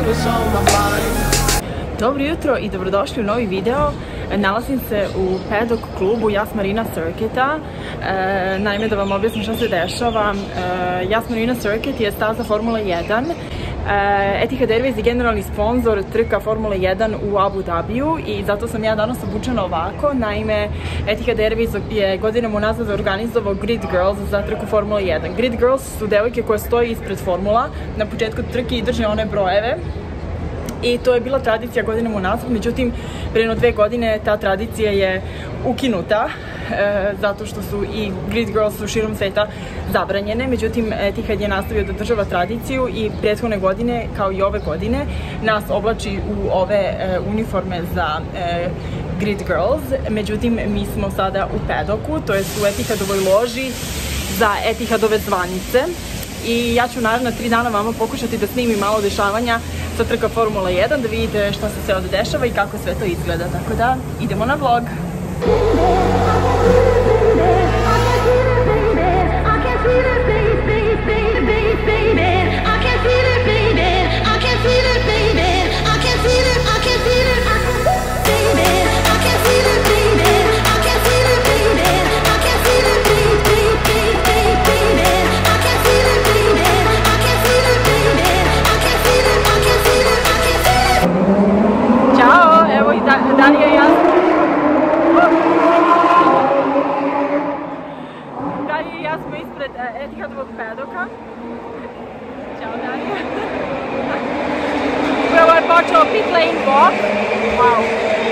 Dobro jutro i dobrodošli u novi video. Nalazim se u Paddock klubu Yas Marina Circuita. Naime, da vam objasnim šta se dešava. Yas Marina Circuit je staza Formula 1. Etihad Airways je generalni sponsor trka Formula 1 u Abu Dhabiju i zato sam ja danas obučena ovako. Naime, Etihad Airways je godinama unazad organizovao Grid Girls za trku Formula 1. Grid Girls su devojke koje stoje ispred formula na početku trke i drže one brojeve. I to je bila tradicija godinama unazad, međutim, pre 2 godine ta tradicija je ukinuta, zato što su i Grid Girls su širom sveta zabranjene, međutim, Etihad je nastavio da održava tradiciju i prethodne godine, kao i ove godine, nas oblači u ove uniforme za Grid Girls, međutim, mi smo sada u Paddocku, to je u Etihadovoj loži za Etihadove zvanice. I ja ću naravno 3 dana vama pokušati da snimim malo dešavanja sa trka Formula 1, da vidite šta se sve ovde dešava i kako sve to izgleda. Tako da, idemo na vlog! Darija i ja smo ispred Etihadovog Paddocka. Ćao Darija. Upravo je počeo pit lane walk. Wow.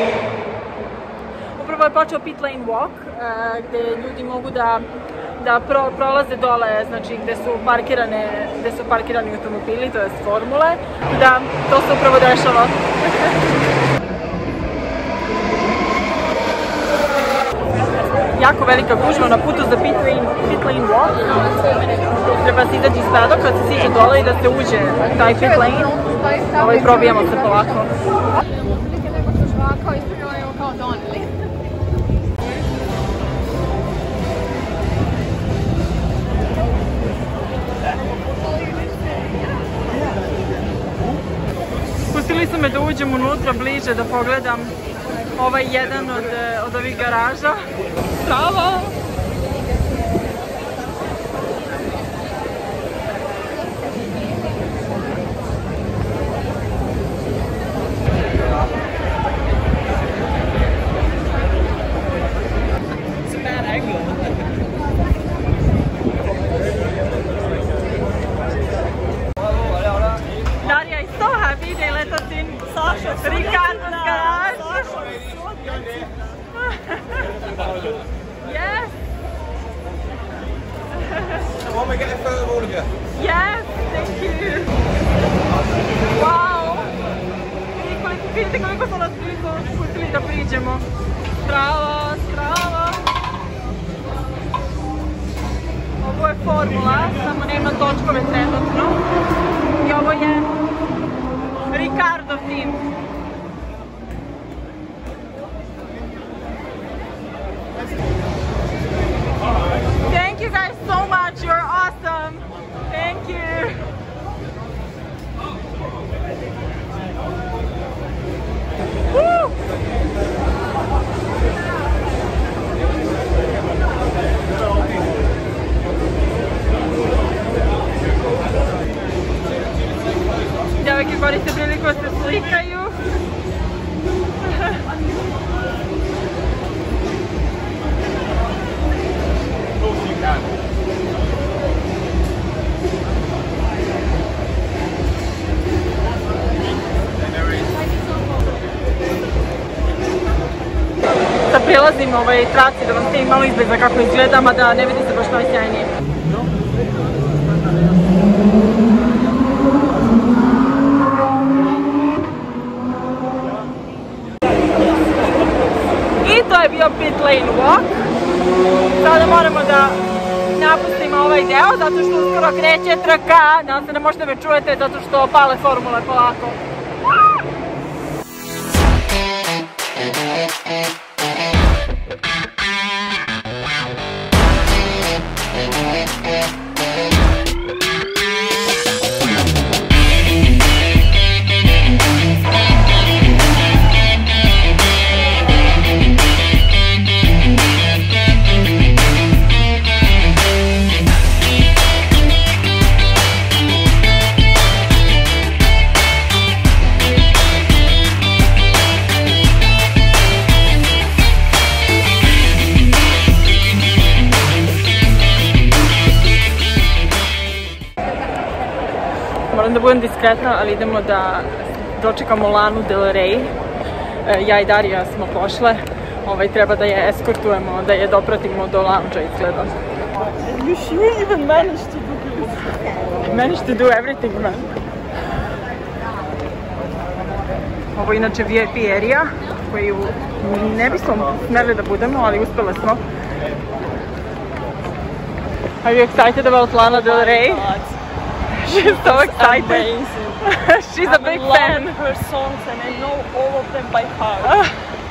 Upravo je počeo pit lane walk, gde ljudi mogu da prolaze dole, znači gde su parkirani automobili, to je formule. Da, to se upravo dešava. Jako velika gužva na putu za pit lane walk. Treba se izaći iz Paddocka, kad se siđe dole i da se uđe u taj pit lane. Probijamo se polako. Pustili su me da uđem unutra bliže, da pogledam ovaj jedan od ovih garaža. Bravo! Darija is so happy they let us in Ricardo's garage. Yes. Want me to get a photo of all of you? Yes, thank you. Wow. Vidite koliko su nas blizu pustili da priđemo. Strava, strava. Ovo je formula, samo nema točkove trenutno. I ovo je Ricardo tim. Thank you guys so much, you're awesome. Thank you. Woo! Devojke koriste priliku da se slikaju. Sad prelazim traci da vam snimim malo izbliza kako izgleda, mada ne vidi se baš najsjajnije. I to je bio pit lane walk. Sada moramo da napustimo ovaj deo zato što uskoro kreće trka. Nadam se da možete me čujete zato što pale formule polako. moram da budem diskretna, ali idemo da dočekamo Lanu Del Rey. Ja i Darija smo pošle. Treba da je eskortujemo, da je dopratimo do lounge-a izgleda. You sure even managed to do this? I managed to do everything, man. Ovo je inače VIP area, koju ne bismo smeli da budemo, ali uspjeli smo. Are you excited about Lana Del Rey? She's so excited. She's a big fan. I love her songs and I know all of them by heart.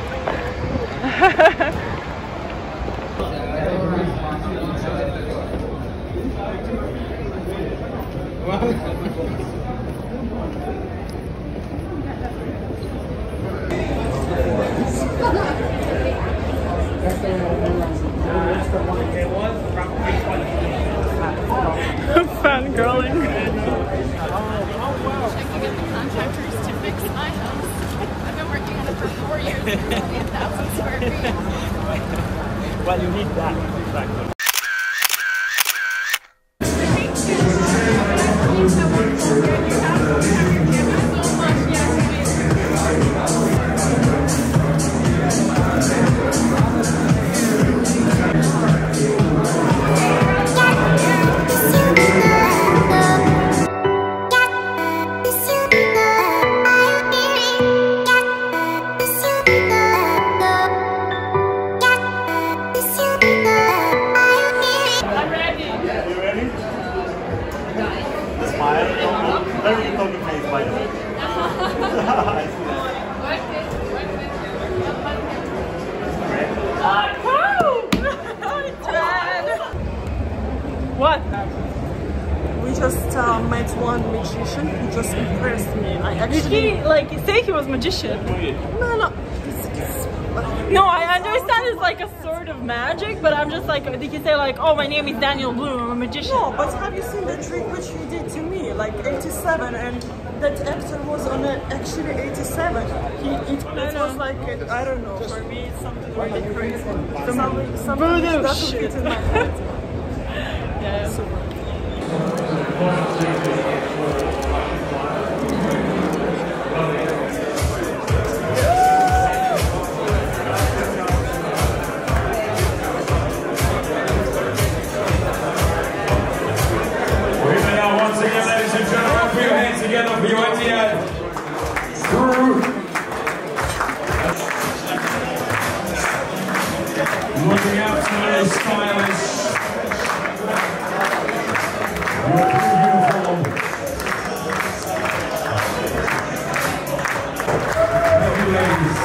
Fangirling. Contractors to fix my house. I've been working on it for 4 years. It's only 1,000 square feet. Well, you need that. Exactly. What? We just met one magician who just impressed me. I Did actually... he like say he was magician? No. No, I understand it's like a sort of magic, but I'm just like, did he say like, oh, my name is Daniel Bloom, I'm a magician? No, but have you seen the trick which he did to me? Like 87, and that actor was on actually 87. It was like, I don't know, for me it's something really crazy. Something doesn't fit in my head. Yeah. Super. Once again, ladies and gentlemen, put your hands together for your Etihad crew. Looking absolutely stylish. Beautiful. Thank you, ladies.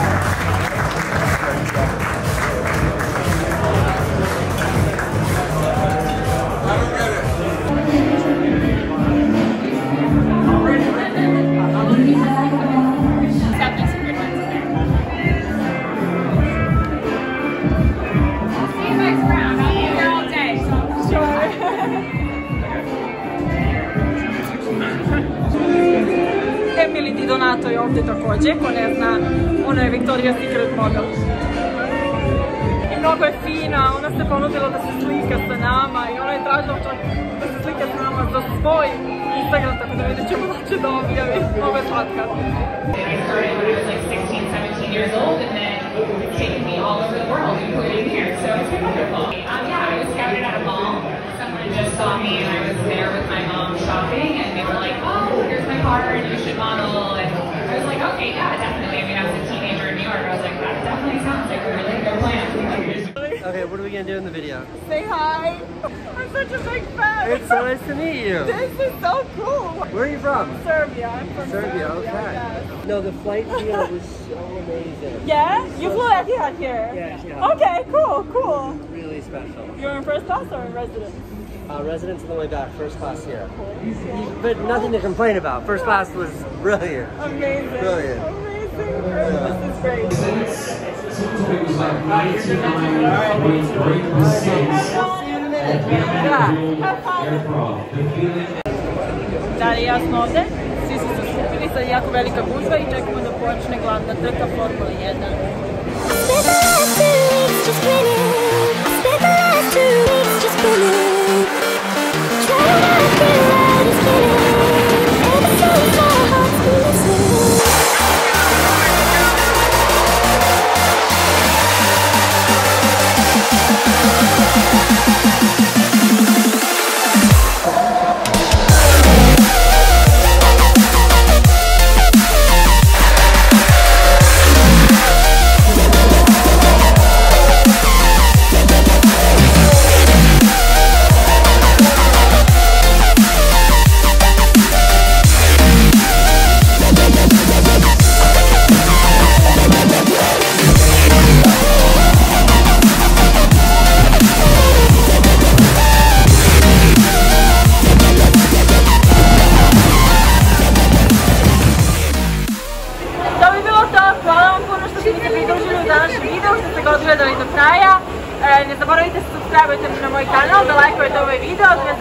Emily Di Donato je ovdje također, ko ne zna, ona je Victoria's Secret model. I mnogo je fina, ona se ponudila da se slika sa nama i ona je tražila čak da se slika s nama za svoj Instagram, tako da vidjet ćemo da će da objavi. Mnogo je slatka. I started when I was like 16, 17 years old, and then it's taken me all over the world, including here, so it's been wonderful. Yeah, I was scouted at a mall. Someone just saw me and I was there with my mom shopping, and they were like, oh, here's my card, you should model, and I was like, okay, yeah, definitely. I mean, I was a teenager in New York, I was like, that definitely sounds like a really good plan. Okay, what are we gonna do in the video? Say hi! I'm such a big fan! It's so nice to meet you! This is so cool! Where are you from? Serbia. I'm from Serbia. Okay. Yes. No, the flight here was so amazing. Yeah? You flew Etihad here? Yeah. Okay, cool. Really special. You're in first class or in residence? Residence on the way back, first class here. But nothing to complain about. First class was brilliant. Amazing. Brilliant. Amazing. This is great. Dalje, ja smo ovdje. Svi su se skupili, sad je jako velika gužva i čekamo da počne glavna trka Formula 1. Spent the last 2 weeks just winning. Spent the last 2 weeks just winning. Trying not to feel like it's kidding.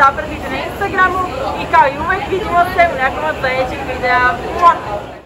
zapratite na Instagramu i kao i uvek vidimo se u nekom od sledećih videa.